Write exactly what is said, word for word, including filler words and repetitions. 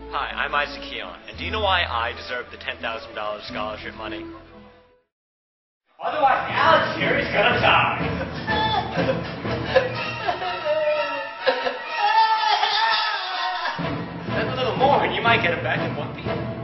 Hi, I'm Isaac Keon, and do you know why I deserve the ten thousand dollars scholarship money? Otherwise, Alex here is gonna die. That's a little more, and you might get it back in one piece.